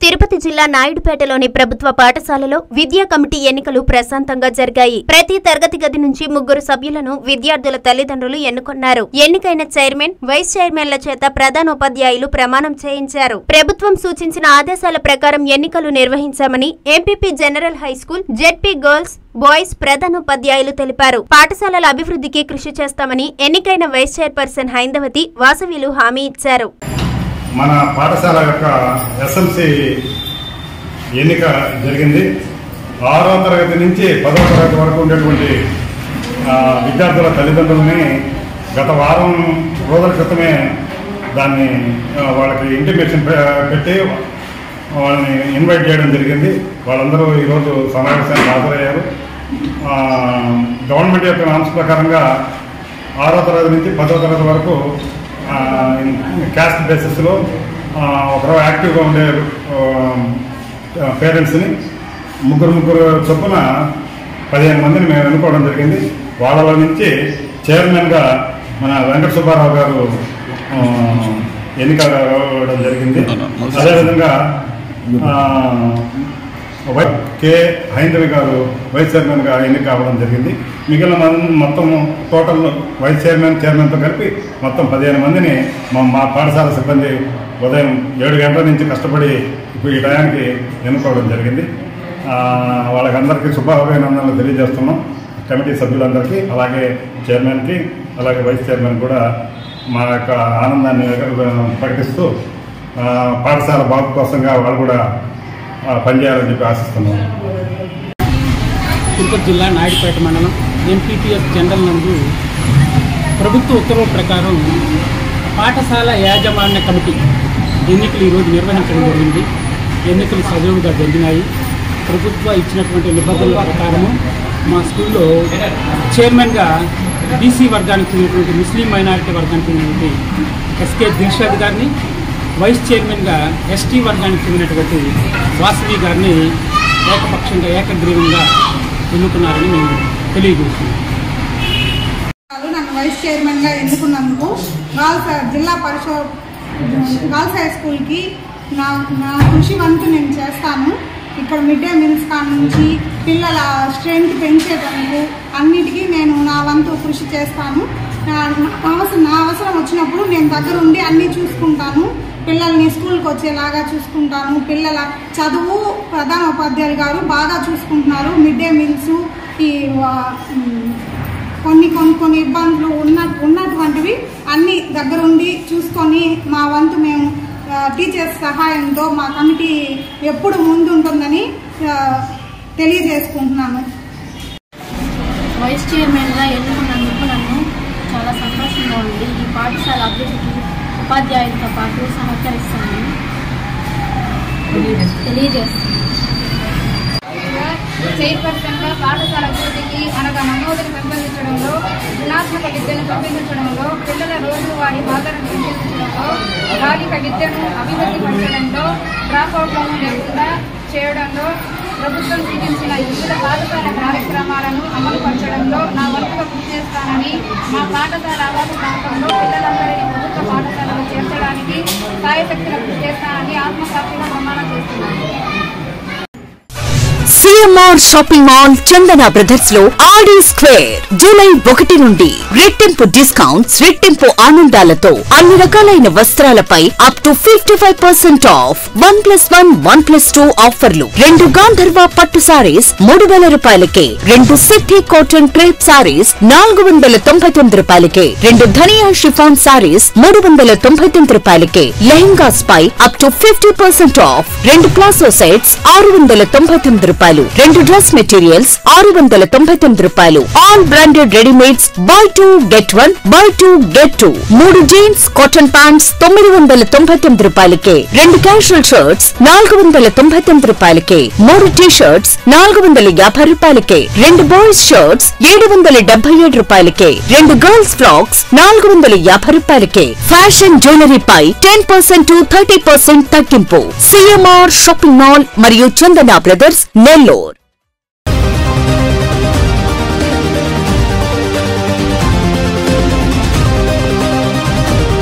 తిరుపతి జిల్లా నాయుడుపేటలోని ప్రభుత్వ పాఠశాలలో విద్యా కమిటీ ఎన్నికలు ప్రశాంతంగా జరిగాయి. ప్రతి తరగతి గది నుంచి 3 సభ్యులను విద్యార్థుల తల్లిదండ్రులు ఎన్నుకున్నారు. ఎన్నికైన చైర్మన్, వైస్ చైర్మన్ల చేత ప్రధానోపాధ్యాయులు ప్రమాణం చేయించారు. ప్రభుత్వం సూచించిన ఆదేశాల ప్రకారం ఎన్నికలు నిర్వహించామని MPP general high school, ZP girls, boys ప్రధానోపాధ్యాయులు తెలిపారు. పాఠశాలల అభివృద్ధికి కృషి చేస్తామని ఎన్నికైన వైస్ చైర్పర్సన్ హైందవతి, వాసవిలు హామీ ఇచ్చారు. మన పాఠశాల యొక్క ఎస్ఎంసీ ఎన్నిక జరిగింది. 6వ తరగతి నుంచి 10వ తరగతి వరకు ఉండేటువంటి విద్యార్థుల తల్లిదండ్రులని గత వారం రోజుల క్రితమే దాన్ని వాళ్ళకి ఇంటిమేషన్ పెట్టి వాళ్ళని ఇన్వైట్ చేయడం జరిగింది. వాళ్ళందరూ ఈరోజు సమావేశానికి హాజరయ్యారు. గవర్నమెంట్ యొక్క నామ్స్ ప్రకారంగా 6వ తరగతి నుంచి 10వ తరగతి వరకు క్యాస్ట్ బేసిస్లో ఒకరు యాక్టివ్గా ఉండే పేరెంట్స్ని ముగ్గురు చొప్పున 15 మందిని మేము ఎన్నుకోవడం జరిగింది. వాళ్ళలో నుంచి చైర్మన్గా మన వెంకట సుబ్బారావు గారు ఎన్నిక అవ్వడం జరిగింది. అదేవిధంగా కె హైందవి గారు వైస్ చైర్మన్గా ఎన్నిక అవ్వడం జరిగింది. మిగిలిన మొత్తం టోటల్ వైస్ చైర్మన్తో కలిపి మొత్తం 15 మందిని మా పాఠశాల సిబ్బంది ఉదయం 7 గంటల నుంచి కష్టపడి ఇప్పుడు ఈ టయానికి ఎన్నుకోవడం జరిగింది. వాళ్ళకందరికీ శుభాభినందనలు తెలియజేస్తున్నాం. కమిటీ సభ్యులందరికీ, అలాగే చైర్మన్కి, అలాగే వైస్ చైర్మన్ కూడా మా యొక్క ఆనందాన్ని ప్రకటిస్తూ పాఠశాల బాగు కోసంగా వాళ్ళు కూడా పనిచేయాలని చెప్పి ఆశిస్తున్నాం. తిరుపతి జిల్లా నాయుడుపేట మండలం ఎంపీపీఎస్ జనరల్ నందు ప్రభుత్వ ఉత్తర్వుల ప్రకారం పాఠశాల యాజమాన్య కమిటీ ఎన్నికలు ఈరోజు నిర్వహించడం జరిగింది. ఎన్నికలు సజావుగా జరిగినాయి. ప్రభుత్వ ఇచ్చినటువంటి నిబంధనల ప్రకారము మా స్కూల్లో చైర్మన్గా బీసీ వర్గానికి చెందినటువంటి ముస్లిం మైనారిటీ వర్గానికి చెందినటువంటి ఎస్కే దిల్షాద్ గారిని, వైస్ చైర్మన్గా ఎస్టీ వర్గానికి చెందినటువంటి వాసవి గారిని ఏకపక్షంగా ఏకగ్రీవంగా ఎన్నుకున్నారని మేము తెలియజేస్తున్నాం. నన్ను వైస్ చైర్మన్గా ఎన్నుకున్నందుకు జిల్లా పరిషత్ గర్ల్స్ హై స్కూల్కి నా కృషి వంతు నేను చేస్తాను. ఇక్కడ మిడ్ డే మీల్స్ కాడ నుంచి పిల్లల స్ట్రెంగ్త్ పెంచేటందుకు అన్నిటికీ నేను నా వంతు కృషి చేస్తాను. నా అవసరం వచ్చినప్పుడు నేను దగ్గరుండి అన్నీ చూసుకుంటాను. పిల్లల్ని స్కూల్కి వచ్చేలాగా చూసుకుంటాను. పిల్లల చదువు ప్రధానోపాధ్యాయులు గారు బాగా చూసుకుంటున్నారు. మిడ్ డే మీల్స్, ఈ కొన్ని ఇబ్బందులు ఉన్నటువంటివి అన్నీ దగ్గరుండి చూసుకొని మా వంతు మేము టీచర్స్ సహాయంతో మా కమిటీ ఎప్పుడు ముందుంటుందని తెలియజేసుకుంటున్నాను. వైస్ చైర్మన్గా ఎన్నుకున్నందుకు నన్ను చాలా సంతోషంగా ఉంది. ఈ పాఠశాల అభివృద్ధికి ఉపాధ్యాయులతో పాటు సహకరిస్తానని తెలియజేస్తున్నాను. చైర్పర్సన్గా పాఠశాల అభివృద్ధికి అనగా నమోదును పెంపొందించడంలో, గుణాత్మక విద్యను పెంపొందించడంలో, పిల్లల రోజువారీ బాధలను పెంపొందించడంలో, బాలిక విద్యను అభివృద్ధి పరచడంలో, డ్రాప్అవుట్లను లేకుండా చేయడంలో, ప్రభుత్వం సూచించిన వివిధ పాఠశాల కార్యక్రమాలను అమలు పరచడంలో నా వంతుగా కృషి చేస్తానని, మా పాఠశాల అవాసు ప్రాంతంలో పిల్లలందరినీ ప్రభుత్వ పాఠశాలలో చేర్చడానికి సాయశక్తుల కృషి చేస్తానని ఆత్మసాక్షిగా ప్రమాణం చేస్తున్నాను. CMR shopping mall Chandana brothers లో ఆడి స్క్వేర్ జూలై 1 నుండి రెట్టింపు డిస్కౌంట్స్, రెట్టింపు ఆనందాలతో అన్ని రకాలైన వస్త్రాలపై అప్ టు 55% ఆఫ్. 1+1, 1+2 ఆఫర్లు. 2 గాంధర్వ పట్టు సారీస్ 3000 రూపాయలకే, 2 సిద్ధి కాటన్ క్రేప్ సారీస్ 499 రూపాయలకే, 2 ధనియా షిఫాన్ సారీస్ 399 రూపాయలకే, లెహంగాస్ పై up to 50% off. 2 palazzo sets 699 రూపాయలు, 2 డ్రెస్ మెటీరియల్స్ 699 రూపాయలు. All branded readymades buy 2 get 1, buy 2 get 2. 3 jeans cotton pants 999 రూపాయలకే, 2 క్యాజువల్ షర్ట్స్ 499 రూపాయలకే, 3 టీ షర్ట్స్ 450 రూపాయలకే, 2 బాయ్స్ షర్ట్స్ 777 రూపాయలకే, 2 గర్ల్స్ ఫ్రాక్స్ 450 రూపాయలకే. ఫ్యాషన్ జ్యువెలరీ పై 10% to 30% తగ్గింపు. సిఎంఆర్ షాపింగ్ మాల్ మరియు చందన brothers Nellore.